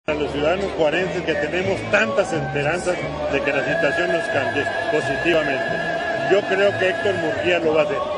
A los ciudadanos juarenses que tenemos tantas esperanzas de que la situación nos cambie positivamente. Yo creo que Héctor Murguía lo va a hacer.